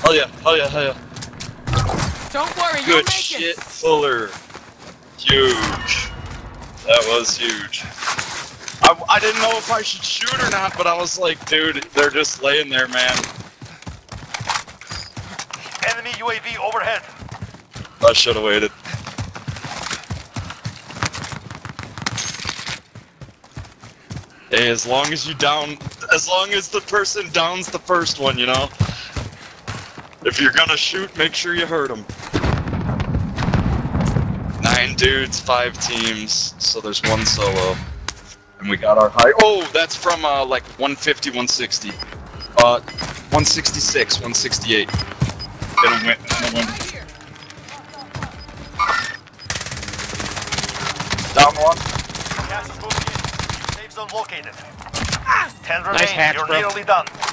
Hell yeah, hell yeah, hell yeah. Don't worry, you'll Good make shit, it. Fuller. Huge. That was huge. I didn't know if I should shoot or not, but I was like, dude, they're just laying there, man. Enemy UAV overhead. I should have waited. Hey, as long as the person downs the first one, you know? If you're gonna shoot, make sure you hurt them. 9 dudes, 5 teams, so there's 1 solo. And we got our high. Oh, that's from like 150, 160. 166, 168. Gonna win. Down 1. Gas is moving in. Safe zone located. 10 remain. Nice hatch, You're bro. nearly done.